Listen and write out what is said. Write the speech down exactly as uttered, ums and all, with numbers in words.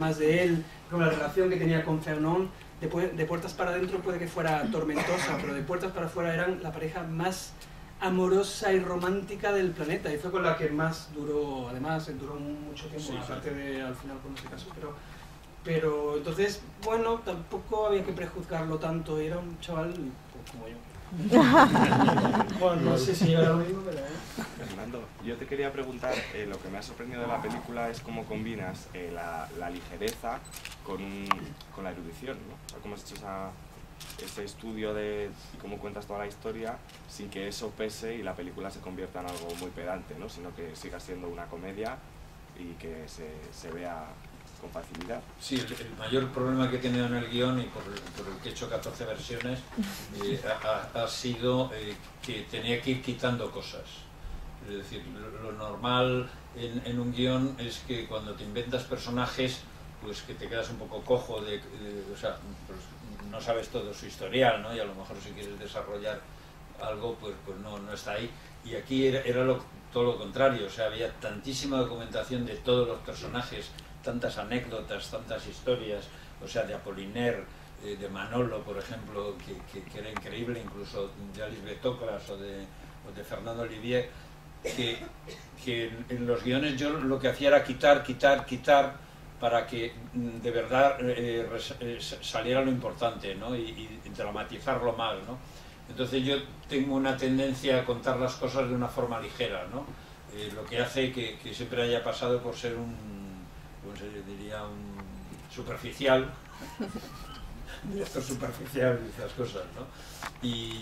más de él, como la relación que tenía con Fernand, de, de puertas para adentro puede que fuera tormentosa, pero de puertas para afuera eran la pareja más amorosa y romántica del planeta, y fue con la que más duró, además duró mucho tiempo, sí, aparte sí. de al final cuando se casó, pero, pero entonces, bueno, tampoco había que prejuzgarlo tanto, era un chaval como yo. Bueno, no sé si era lo mismo, pero... ¿eh? Fernando, yo te quería preguntar, eh, lo que me ha sorprendido de la película es cómo combinas eh, la, la ligereza con, un, con la erudición, ¿no? O sea, cómo has hecho esa, ese estudio de cómo cuentas toda la historia sin que eso pese y la película se convierta en algo muy pedante, ¿no? Sino que siga siendo una comedia y que se, se vea con facilidad. Sí, el, el mayor problema que he tenido en el guión y por el, por el que he hecho catorce versiones eh, ha, ha sido eh, que tenía que ir quitando cosas. Es decir, lo, lo normal en, en un guión es que cuando te inventas personajes, pues que te quedas un poco cojo, de, de, o sea, pues no sabes todo su historial, ¿no? Y a lo mejor si quieres desarrollar algo, pues, pues no, no está ahí. Y aquí era, era lo, todo lo contrario, o sea, había tantísima documentación de todos los personajes, tantas anécdotas, tantas historias, o sea, de Apollinaire, eh, de Manolo, por ejemplo, que, que, que era increíble, incluso de Alice Betoclas o de, o de Fernando Olivier, que, que en, en los guiones yo lo que hacía era quitar, quitar, quitar, para que de verdad eh, eh, saliera lo importante, ¿no? y, y dramatizarlo mal, ¿no? Entonces yo tengo una tendencia a contar las cosas de una forma ligera, ¿no? Eh, lo que hace que, que siempre haya pasado por ser un, como se diría, un superficial, director superficial y esas cosas, ¿no? Y,